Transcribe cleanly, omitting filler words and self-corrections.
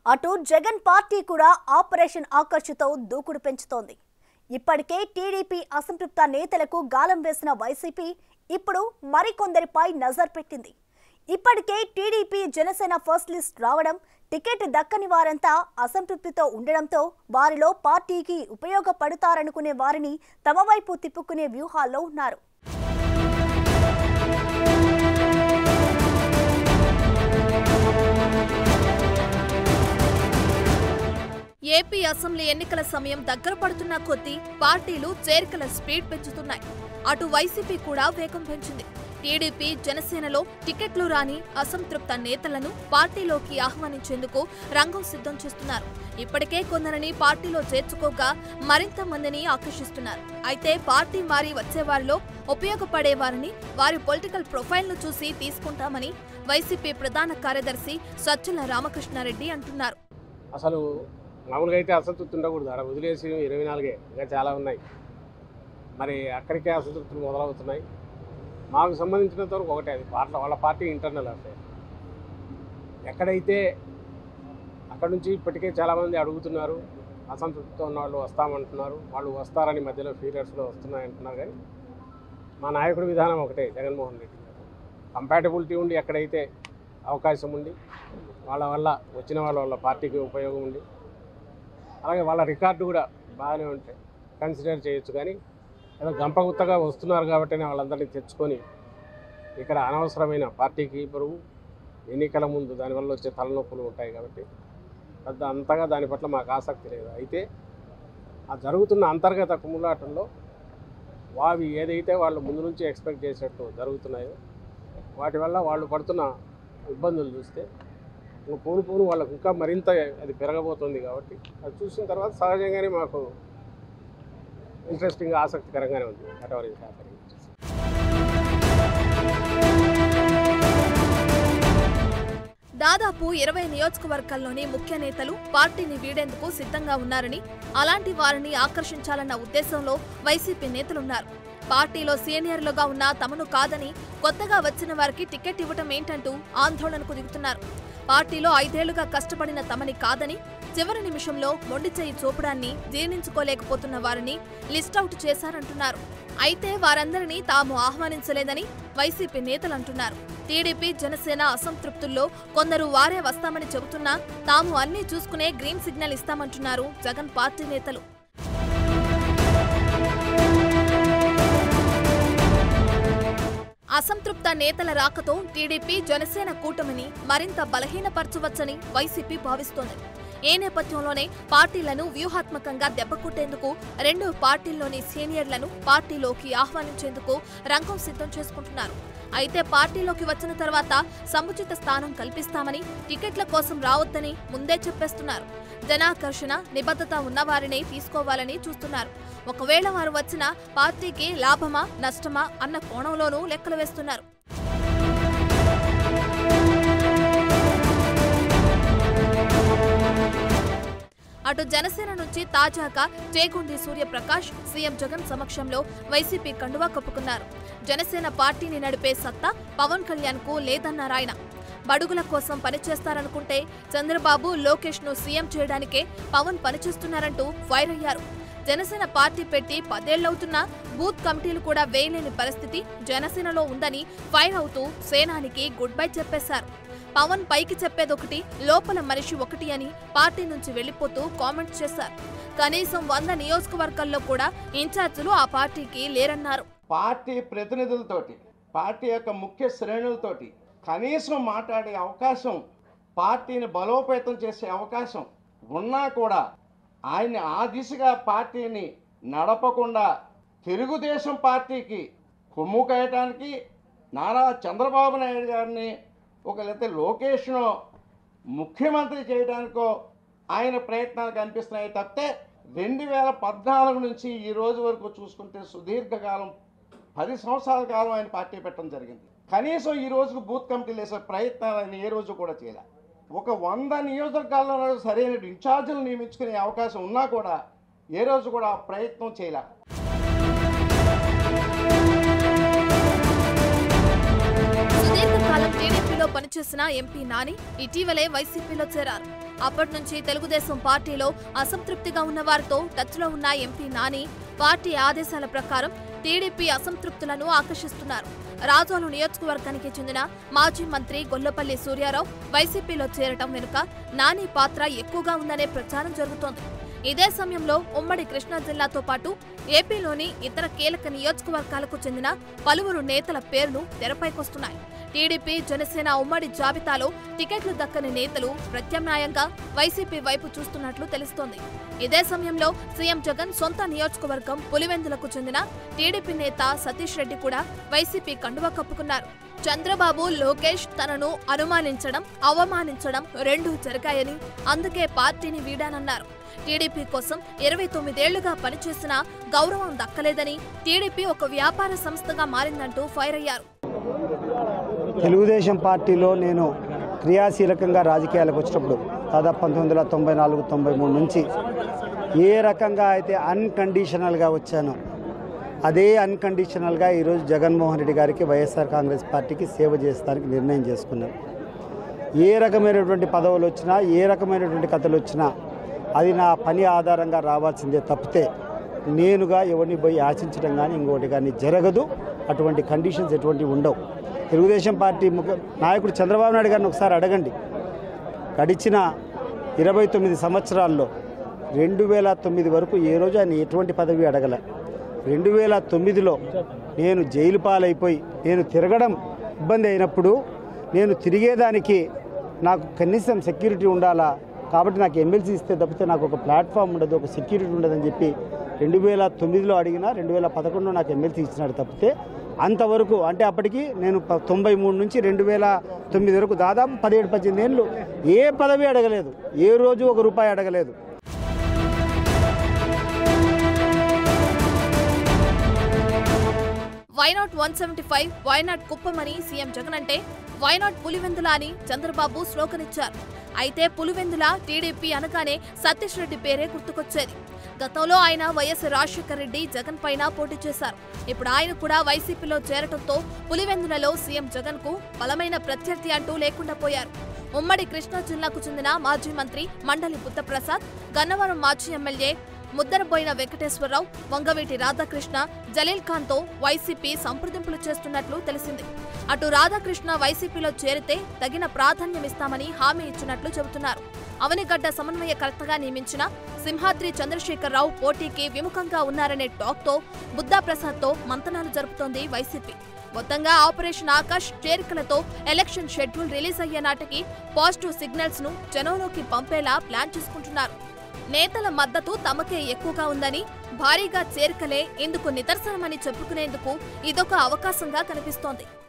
అటు జగన్ పార్టీ కూడా ఆపరేషన్ ఆకర్షితో దూకుడు పెంచుతోంది. ఇప్పటికే టీడీపీ అసంతృప్త నేతలకు గాలం వేసిన వైసీపీ ఇప్పుడు మరికొందరిపై నజర్ పెట్టింది. ఇప్పటికే టీడీపీ జనసేన ఫస్ట్ లిస్ట్ రావడం, టికెట్ దక్కని వారంతా అసంతృప్తితో ఉండడంతో వారిలో పార్టీకి ఉపయోగపడతారనుకునే వారిని తమ వైపు తిప్పుకునే వ్యూహాల్లో ఉన్నారు. ఏపీ అసెంబ్లీ ఎన్నికల సమయం దగ్గర పడుతున్న కొద్దీ పార్టీలు చేరికల స్పీడ్ పెంచుతున్నాయి. అటు వైసీపీ కూడా వేగం పెంచింది. టీడీపీ జనసేనలో టికెట్లు రాని అసంతృప్త నేతలను పార్టీలోకి ఆహ్వానించేందుకు రంగం సిద్ధం చేస్తున్నారు. ఇప్పటికే కొందరిని పార్టీలో చేర్చుకోగా మరింత మందిని ఆకర్షిస్తున్నారు. అయితే పార్టీ మారి వచ్చేవారిలో ఉపయోగపడేవారిని వారి పొలిటికల్ ప్రొఫైల్ను చూసి తీసుకుంటామని వైసీపీ ప్రధాన కార్యదర్శి సజ్జల రామకృష్ణారెడ్డి అంటున్నారు. అసలు మామూలుగా అయితే అసంతృప్తి ఉండకూడదు, అలా వదిలేసి 24 ఇంకా చాలా ఉన్నాయి. మరి అక్కడికే అసంతృప్తులు మొదలవుతున్నాయి. మాకు సంబంధించినంత వరకు ఒకటే, అది వాళ్ళ పార్టీ ఇంటర్నల్ అఫేర్. ఎక్కడైతే అక్కడ నుంచి ఇప్పటికే చాలామంది అడుగుతున్నారు, అసంతృప్తితో ఉన్న వాళ్ళు వస్తామంటున్నారు, వాళ్ళు వస్తారని మధ్యలో ఫీరియర్స్లో వస్తున్నాయంటున్నారు. కానీ మా నాయకుడి విధానం ఒకటే, జగన్మోహన్ రెడ్డి గారు కంపాటబిలిటీ ఉండి ఎక్కడైతే అవకాశం ఉండి వాళ్ళ వల్ల వచ్చిన వాళ్ళ పార్టీకి ఉపయోగం ఉండి అలాగే వాళ్ళ రికార్డు కూడా బాగానే ఉంటాయి, కన్సిడర్ చేయొచ్చు. కానీ ఏదో గంపగుత్తగా వస్తున్నారు కాబట్టి వాళ్ళందరినీ తెచ్చుకొని ఇక్కడ అనవసరమైన పార్టీకి బరువు, ఎన్నికల ముందు దానివల్ల వచ్చే తలనొప్పులు ఉంటాయి. కాబట్టి అంతగా దాని పట్ల మాకు ఆసక్తి లేదు. అయితే ఆ జరుగుతున్న అంతర్గత కుమ్ములాటల్లో అవి ఏదైతే వాళ్ళు ముందు నుంచి ఎక్స్పెక్ట్ చేసేట్టు జరుగుతున్నాయో వాటి వల్ల వాళ్ళు పడుతున్న ఇబ్బందులు చూస్తే పోను వాళ్ళకు ఇంకా మరింత అది పెరగబోతుంది. కాబట్టి అది చూసిన తర్వాత సహజంగానే మాకు ఇంట్రెస్టింగ్, ఆసక్తికరంగానే ఉంది. దాదాపు 20 నియోజకవర్గాల్లోని ముఖ్య నేతలు పార్టీని వీడేందుకు సిద్ధంగా ఉన్నారని, అలాంటి వారిని ఆకర్షించాలన్న ఉద్దేశంలో వైసీపీ నేతలున్నారు. పార్టీలో సీనియర్లుగా ఉన్న తమను కాదని కొత్తగా వచ్చిన వారికి టికెట్ ఇవ్వటం ఏంటంటూ ఆందోళనకు దిగుతున్నారు. పార్టీలో 5 ఏళ్లుగా కష్టపడిన తమని కాదని చివరి నిమిషంలో మొండి చేయి చూపడాన్ని జీర్ణించుకోలేకపోతున్న వారిని లిస్టౌట్ చేశారంటున్నారు. అయితే వారందరినీ తాము ఆహ్వానించలేదని వైసీపీ నేతలు అంటున్నారు. టీడీపీ జనసేన అసంతృప్తుల్లో కొందరు వారే వస్తామని చెబుతున్నా తాము అన్నీ చూసుకునే గ్రీన్ సిగ్నల్ ఇస్తామంటున్నారు జగన్ పార్టీ నేతలు. అసంతృప్త నేతల రాకతో టీడీపీ జనసేన కూటమిని మరింత బలహీనపరచవచ్చని వైసీపీ భావిస్తోంది. ఈ నేపథ్యంలోనే పార్టీలను వ్యూహాత్మకంగా దెబ్బకొట్టేందుకు 2 పార్టీల్లోని సీనియర్లను పార్టీలోకి ఆహ్వానించేందుకు రంగం సిద్ధం చేసుకుంటున్నారు. అయితే పార్టీలోకి వచ్చిన తర్వాత సముచిత స్థానం కల్పిస్తామని, టికెట్ల కోసం రావద్దని ముందే చెప్పేస్తున్నారు. జనాకర్షణ, నిబద్ధత ఉన్నవారినే తీసుకోవాలని చూస్తున్నారు. ఒకవేళ వారు వచ్చినా పార్టీకి లాభమా నష్టమా అన్న కోణంలోనూ లెక్కలు వేస్తున్నారు. అటు జనసేన నుంచి తాజాగా చేగొండి సూర్యప్రకాష్ సీఎం జగన్ సమక్షంలో వైసీపీ కండువా కప్పుకున్నారు. జనసేన పార్టీని నడిపే సత్తా పవన్ కళ్యాణ్ కు లేదన్నారాయన. బడుగుల కోసం పనిచేస్తారనుకుంటే చంద్రబాబు, లోకేష్ ను సీఎం చేయడానికే పవన్ పనిచేస్తున్నారంటూ ఫైర్ అయ్యారు. జనసేన పార్టీ పెట్టి 10 ఏళ్లవుతున్నా బూత్ కమిటీలు కూడా వేయలేని పరిస్థితి జనసేనలో ఉందని ఫైర్ అవుతూ సేనానికి గుడ్ బై చెప్పేశారు. పవన్ పైకి చెప్పేదొకటి, లోపల మనిషి ఒకటి అని పార్టీ నుంచి వెళ్లిపోతూ కామెంట్స్ చేశారు. కనీసం 100 నియోజకవర్గాల్లో కూడా ఇన్ఛార్జీలు ఆ పార్టీకి లేరన్నారు. పార్టీ ప్రతినిధులతోటి, పార్టీ యొక్క ముఖ్య శ్రేణులతోటి కనీసం మాట్లాడే అవకాశం, పార్టీని బలోపేతం చేసే అవకాశం ఉన్నా కూడా ఆయన్ని ఆ దిశగా పార్టీని నడపకుండా తెలుగుదేశం పార్టీకి కొమ్ము కాయటానికి నారా చంద్రబాబు నాయుడు గారిని లేకపోతే లోకేష్ను ముఖ్యమంత్రి చేయడానికో ఆయన ప్రయత్నాలు కనిపిస్తున్నాయి తప్పితే 2014 నుంచి ఈ రోజు వరకు చూసుకుంటే సుదీర్ఘకాలం 10 సంవత్సరాల కాలం ఆయన పార్టీ పెట్టడం జరిగింది. కనీసం ఈ రోజుకు బూత్ కమిటీలు వేసే ప్రయత్నాలు ఆయన ఏ రోజు కూడా చేయలే. 100 నియోజకవర్గాల్లో సరైన ఇన్ఛార్జీలు నియమించుకునే అవకాశం ఉన్నా కూడా ఏ రోజు కూడా ప్రయత్నం చేయలే. సుదీర్ఘకాలం టీడీపీలో పనిచేసిన ఎంపీ నాని ఇటీవలే వైసీపీలో చేరారు. అప్పటి నుంచి తెలుగుదేశం పార్టీలో అసంతృప్తిగా ఉన్న వారితో టచ్లో ఉన్న ఎంపీ నాని పార్టీ ఆదేశాల ప్రకారం టీడీపీ అసంతృప్తులను ఆకర్షిస్తున్నారు. రాజోలు నియోజకవర్గానికి చెందిన మాజీ మంత్రి గొల్లపల్లి సూర్యారావు వైసీపీలో చేరటం వెనుక నాని పాత్ర ఎక్కువగా ఉందనే ప్రచారం జరుగుతోంది. ఇదే సమయంలో ఉమ్మడి కృష్ణా జిల్లాతో పాటు ఏపీలోని ఇతర కీలక నియోజకవర్గాలకు చెందిన పలువురు నేతల పేర్లు తెరపైకొస్తున్నాయి. టీడీపీ, జనసేన ఉమ్మడి జాబితాలో టికెట్లు దక్కని నేతలు ప్రత్యామ్నాయంగా వైసీపీ వైపు చూస్తున్నట్లు తెలుస్తోంది. ఇదే సమయంలో సీఎం జగన్ సొంత నియోజకవర్గం పులివెందులకు చెందిన టీడీపీ నేత సతీష్ రెడ్డి కూడా వైసీపీ కండువా కప్పుకున్నారు. చంద్రబాబు, లోకేష్ తనను అనుమానించడం, అవమానించడం రెండూ జరిగాయని, అందుకే పార్టీని వీడానన్నారు. టీడీపీ కోసం 29 ఏళ్లుగా పనిచేసినా గౌరవం దక్కలేదని, టీడీపీ ఒక వ్యాపార సంస్థగా మారిందంటూ ఫైర్ అయ్యారు. తెలుగుదేశం పార్టీలో నేను క్రియాశీలకంగా రాజకీయాలకు వచ్చినప్పుడు దాదాపు 1994-93 నుంచి ఏ రకంగా అయితే అన్కండిషనల్గా వచ్చానో అదే అన్కండిషనల్గా ఈరోజు జగన్మోహన్ రెడ్డి గారికి, వైఎస్ఆర్ కాంగ్రెస్ పార్టీకి సేవ చేస్తానికి నిర్ణయం చేసుకున్నాను. ఏ రకమైనటువంటి పదవులు వచ్చినా, ఏ రకమైనటువంటి కథలు వచ్చినా అది నా పని ఆధారంగా రావాల్సిందే తప్పితే నేనుగా ఎవరిని పోయి ఆశించడం కానీ ఇంకోటి కానీ జరగదు. అటువంటి కండిషన్స్ ఎటువంటి ఉండవు. తెలుగుదేశం పార్టీ నాయకుడు చంద్రబాబు నాయుడు గారిని ఒకసారి అడగండి. గడిచిన 29 సంవత్సరాల్లో 2009 వరకు ఏ రోజు ఆయన ఎటువంటి పదవి అడగలే. 2009లో నేను జైలు పాలైపోయి నేను తిరగడం ఇబ్బంది అయినప్పుడు నేను తిరిగేదానికి నాకు కనీసం సెక్యూరిటీ ఉండాలా, కాబట్టి నాకు ఎమ్మెల్సీ ఇస్తే తప్పితే నాకు ఒక ప్లాట్ఫామ్ ఉండదు, ఒక సెక్యూరిటీ ఉండదని చెప్పి 2009లో అడిగినా 2011లో నాకు ఎమ్మెల్సీ ఇచ్చినాడు తప్పితే అంతవరకు, అంటే అప్పటికి నేను 93 నుంచి 2009 వరకు దాదాపు 17-18 ఏళ్ళు ఏ పదవి అడగలేదు, ఏ రోజు ఒక రూపాయి అడగలేదు. వైనాట్ 175, వైనాట్ కుప్పమని సీఎం జగన్ అంటే వైనాట్ పులివెందుల అని చంద్రబాబు స్లోగన్ ఇచ్చారు. అయితే పులివెందుల టీడీపీ అనగానే సతీష్ రెడ్డి పేరే గుర్తుకొచ్చేది. గతంలో ఆయన వైఎస్ రాజశేఖర రెడ్డి, జగన్ పైన పోటీ చేశారు. ఇప్పుడు ఆయన కూడా వైసీపీలో చేరటంతో పులివెందులలో సీఎం జగన్ కు బలమైన ప్రత్యర్థి అంటూ లేకుండా పోయారు. ఉమ్మడి కృష్ణా జిల్లాకు చెందిన మాజీ మంత్రి మండలి బుద్ధప్రసాద్, గన్నవరం మాజీ ఎమ్మెల్యే ముద్దరబోయిన వెంకటేశ్వరరావు, వంగవీటి రాధాకృష్ణ, జలీల్ ఖాన్ తో వైసీపీ సంప్రదింపులు చేస్తున్నట్లు తెలిసింది. అటు రాధాకృష్ణ వైసీపీలో చేరితే తగిన ప్రాధాన్యమిస్తామని హామీ ఇచ్చినట్లు చెబుతున్నారు. అవనిగడ్డ సమన్వయకర్తగా నియమించిన సింహాద్రి చంద్రశేఖరరావు పోటీకి విముఖంగా ఉన్నారనే టాక్ తో బుద్ధప్రసాద్ తో మంతనాలు జరుపుతోంది వైసీపీ. మొత్తంగా ఆపరేషన్ ఆకాష్ చేరికలతో ఎలక్షన్ షెడ్యూల్ రిలీజ్ అయ్యే నాటికి పాజిటివ్ సిగ్నల్స్ ను జనంలోకి పంపేలా ప్లాన్ చేసుకుంటున్నారు. నేతల మద్దతు తమకే ఎక్కువగా ఉందని, భారీగా చేరికలే ఇందుకు నిదర్శనమని చెప్పుకునేందుకు ఇదొక అవకాశంగా కనిపిస్తోంది.